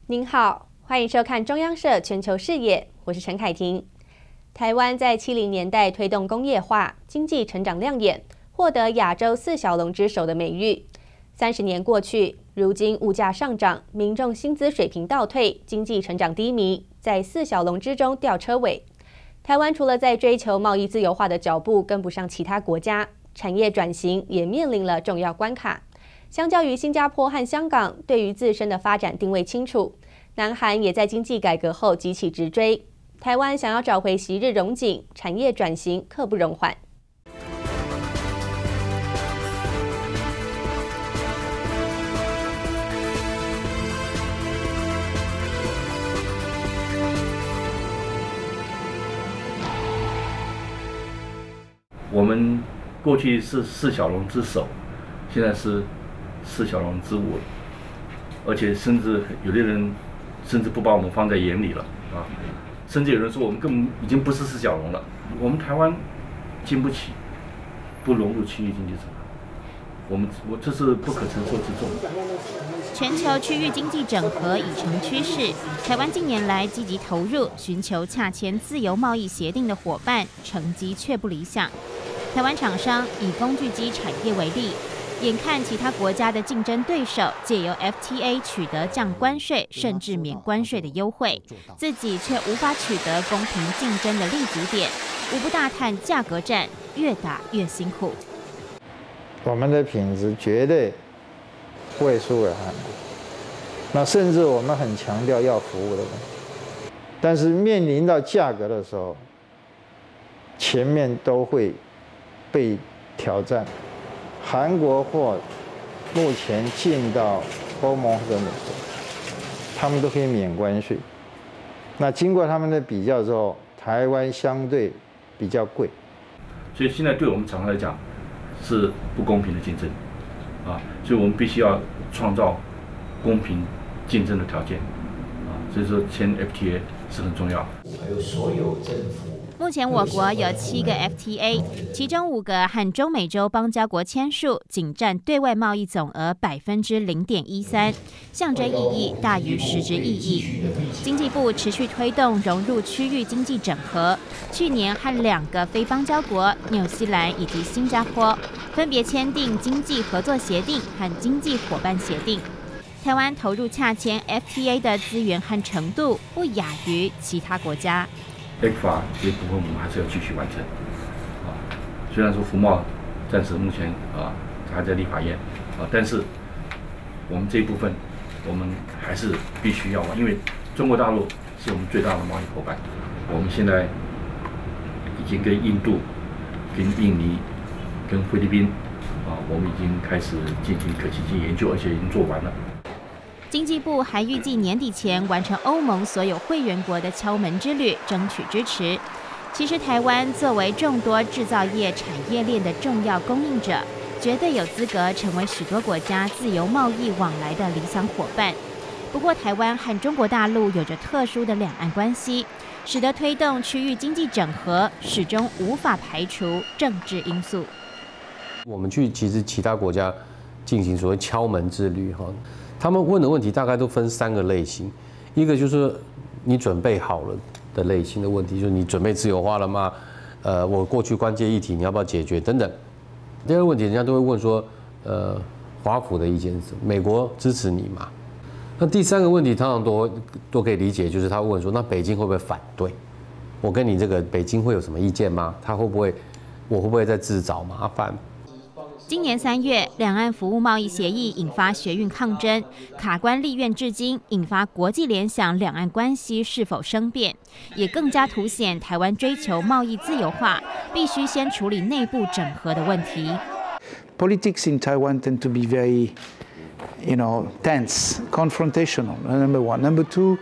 您好，欢迎收看中央社全球视野，我是陈凯婷。台湾在70年代推动工业化，经济成长亮眼，获得亚洲4小龙之首的美誉。30年过去，如今物价上涨，民众薪资水平倒退，经济成长低迷，在4小龙之中吊车尾。台湾除了在追求贸易自由化的脚步跟不上其他国家，产业转型也面临了重要关卡。相较于新加坡和香港，对于自身的发展定位清楚，南韩也在经济改革后急起直追。台湾想要找回昔日荣景，产业转型刻不容缓。 我们过去是4小龙之首，现在是4小龙之尾，而且甚至有的人甚至不把我们放在眼里了啊！甚至有人说我们根本已经不是4小龙了，我们台湾经不起，不融入区域经济整合，这是不可承受之重。 全球区域经济整合已成趋势，台湾近年来积极投入，寻求洽签自由贸易协定的伙伴，成绩却不理想。台湾厂商以工具机产业为例，眼看其他国家的竞争对手借由 FTA 取得降关税甚至免关税的优惠，自己却无法取得公平竞争的立足点，无不大叹价格战越打越辛苦。 我们的品质绝对不会输给韩国，那甚至我们很强调要服务的问题，但是面临到价格的时候，前面都会被挑战。韩国货目前进到欧盟或者美国，他们都可以免关税。那经过他们的比较之后，台湾相对比较贵， 所以现在对我们厂商来讲是不公平的竞争啊，所以我们必须要创造公平竞争的条件啊，所以说签 FTA 是很重要。 还有所有政府。 目前我国有7个 FTA， 其中5个和中美洲邦交国签署，仅占对外贸易总额0.13%，象征意义大于实质意义。经济部持续推动融入区域经济整合，去年和2个非邦交国纽西兰以及新加坡分别签订经济合作协定和经济伙伴协定。台湾投入洽签 FTA 的资源和程度不亚于其他国家。 ECFA 这一部分我们还是要继续完成啊。虽然说服贸暂时目前还在立法院但是我们这一部分我们还是必须要完，因为中国大陆是我们最大的贸易伙伴。我们现在已经跟印度、跟印尼、跟菲律宾我们已经开始进行可行性研究，而且已经做完了。 经济部还预计年底前完成欧盟所有会员国的敲门之旅，争取支持。其实台湾作为众多制造业产业链的重要供应者，绝对有资格成为许多国家自由贸易往来的理想伙伴。不过台湾和中国大陆有着特殊的两岸关系，使得推动区域经济整合始终无法排除政治因素。 我们去其实其他国家进行所谓敲门之旅他们问的问题大概都分3个类型，一个就是你准备好了的类型的问题，就是你准备自由化了吗？我过去关键议题你要不要解决等等。第二个问题，人家都会问说，华府的意见是什么？美国支持你吗？那第3个问题，常常都可以理解，就是他问说，那北京会不会反对？我跟你这个北京会有什么意见吗？我会不会再自找麻烦？ 今年3月，两岸服务贸易协议引发学运抗争，卡关立院至今，引发国际联想两岸关系是否生变，也更加凸显台湾追求贸易自由化，必须先处理内部整合的问题。 Politics in Taiwan tend to be very, tense, confrontational. Number one. Number two,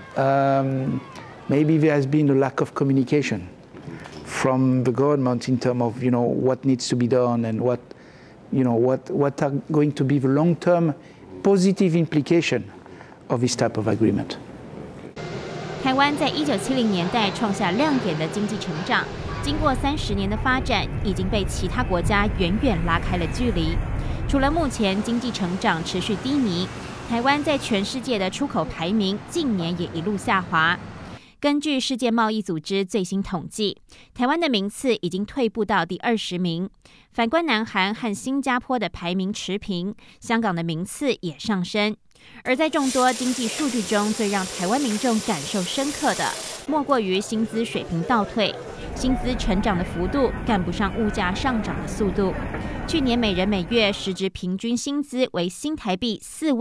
maybe there has been a lack of communication from the government in terms of, what needs to be done and what are going to be the long-term positive implication of this type of agreement. 台湾在1970年代创下亮眼的经济成长，经过30年的发展，已经被其他国家远远拉开了距离。除了目前经济成长持续低迷， 台湾在全世界的出口排名近年也一路下滑。根据世界贸易组织最新统计，台湾的名次已经退步到第20名。反观南韩和新加坡的排名持平，香港的名次也上升。而在众多经济数据中，最让台湾民众感受深刻的，莫过于薪资水平倒退，薪资成长的幅度赶不上物价上涨的速度。去年每人每月实质平均薪资为新台币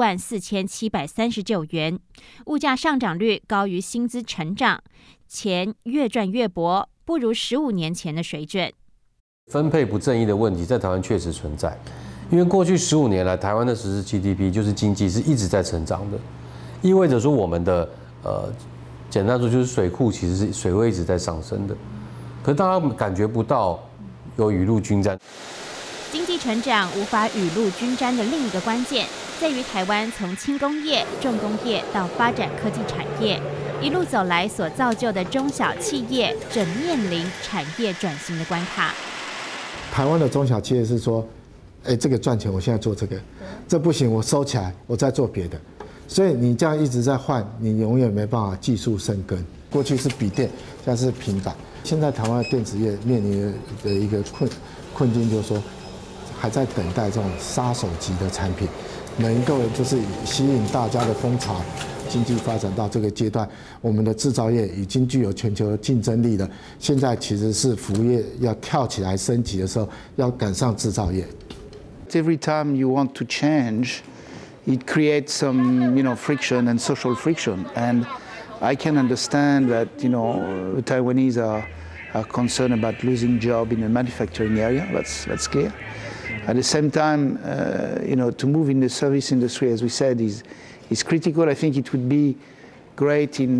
44739元，物价上涨率高于薪资成长，钱越赚越薄，不如15年前的水准。 分配不正义的问题在台湾确实存在，因为过去15年来，台湾的实质 GDP 就是经济是一直在成长的，意味着说我们的简单说就是水库其实是水位一直在上升的，可是大家感觉不到有雨露均沾。 经济成长无法雨露均沾的另一个关键，在于台湾从轻工业、重工业到发展科技产业，一路走来所造就的中小企业正面临产业转型的关卡。 台湾的中小企业是说，这个赚钱，我现在做这个，这不行，我收起来，我再做别的。所以你这样一直在换，你永远没办法技术生根。过去是笔电，现在是平板。现在台湾的电子业面临的一个困境，就是说还在等待这种杀手级的产品，能够就是吸引大家的风潮。经济发展到这个阶段，我们的制造业已经具有全球竞争力了。现在其实是服务业要跳起来升级的时候，要赶上制造业。 Every time you want to change, it creates some, friction and social friction. And I can understand that, the Taiwanese are concerned about losing job in the manufacturing area. That's clear. At the same time, to move in the service industry, as we said, is critical. I think it would be great in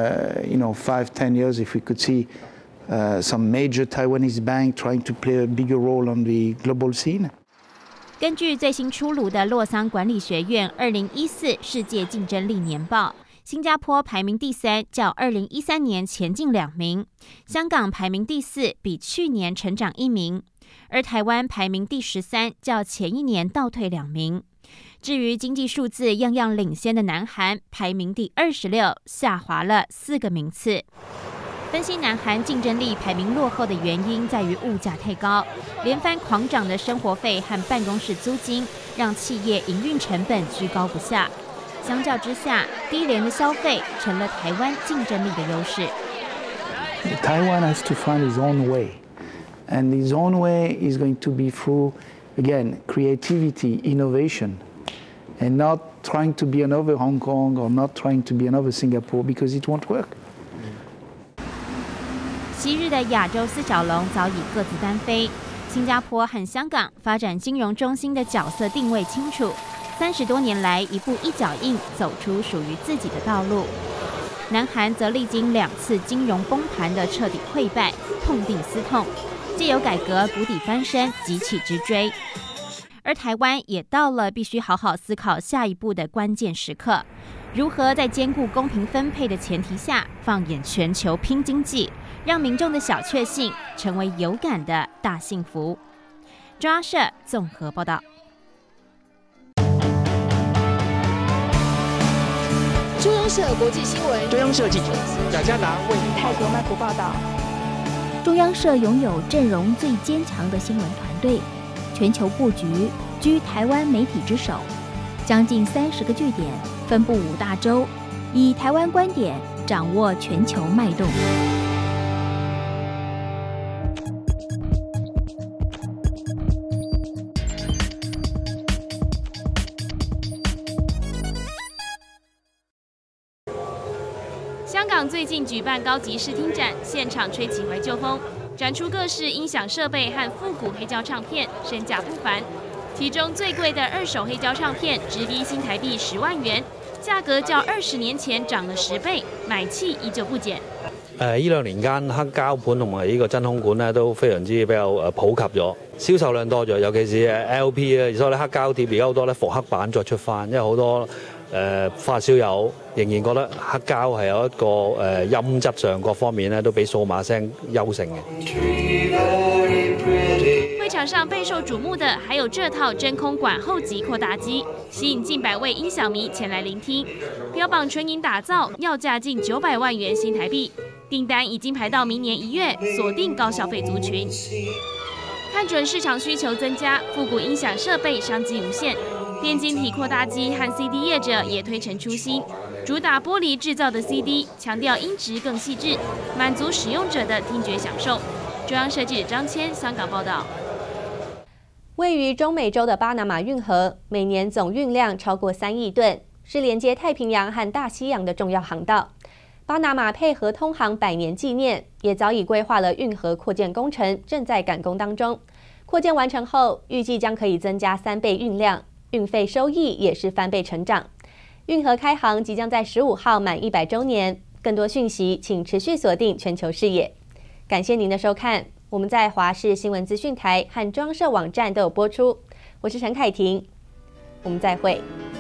5-10 years if we could see some major Taiwanese bank trying to play a bigger role on the global scene. 根据最新出炉的洛桑管理学院2014世界竞争力年报，新加坡排名第3，较2013年前进2名；香港排名第4，比去年成长1名；而台湾排名第13，较前一年倒退2名。至于经济数字样样领先的南韩，排名第26，下滑了4个名次。分析南韩竞争力排名落后的原因在于物价太高，连番狂涨的生活费和办公室租金，让企业营运成本居高不下。相较之下，低廉的消费成了台湾竞争力的优势。 Taiwan has to find its own way, and its own way is going to be through, again, creativity, innovation, and not trying to be another Hong Kong or not trying to be another Singapore because it won't work. 昔日的亚洲4小龙早已各自单飞，新加坡和香港发展金融中心的角色定位清楚，30多年来一步一脚印走出属于自己的道路。南韩则历经2次金融崩盘的彻底溃败，痛定思痛，藉由改革谷底翻身，急起直追。而台湾也到了必须好好思考下一步的关键时刻，如何在兼顾公平分配的前提下，放眼全球拼经济，让民众的小确幸成为有感的大幸福。中央社综合报道。 中央社国际新闻， 中央社记者贾嘉达为泰国曼谷报道。 中央社拥有阵容最坚强的新闻团队，全球布局居台湾媒体之首，将近30个据点，分布5大洲，以台湾观点掌握全球脉动。 香港最近举办高级视听展，现场吹起怀旧风，展出各式音响设备和复古黑胶唱片，身价不凡。其中最贵的2手黑胶唱片直逼新台币10万元，价格较20年前漲了10倍，買氣依舊不減。 呢2年間黑膠盤同埋呢個真空管咧都非常之比較普及咗，銷售量多咗，尤其是 LP 啊，所以咧黑膠碟而家好多咧復刻版再出翻，因為好多發燒友仍然覺得黑膠係有一個音質上各方面咧都比數碼聲優勝嘅。 會場场上备受瞩目的还有这套真空管后级扩大机，吸引近100位音响迷前来聆听。标榜纯银打造，要价近900万元新台币，订单已经排到明年1月，锁定高消费族群。看准市场需求增加，复古音响设备商机无限。电晶体扩大机和 CD 业者也推陈出新，主打玻璃制造的 CD， 强调音质更细致，满足使用者的听觉享受。中央社记者张谦香港报道。 位于中美洲的巴拿马运河，每年总运量超过3亿吨，是连接太平洋和大西洋的重要航道。巴拿马配合通航100年纪念，也早已规划了运河扩建工程，正在赶工当中。扩建完成后，预计将可以增加3倍运量，运费收益也是翻倍成长。运河开航即将在15号满100周年，更多讯息请持续锁定全球视野。感谢您的收看，我们在华视新闻资讯台和中央社网站都有播出。我是陈凯婷，我们再会。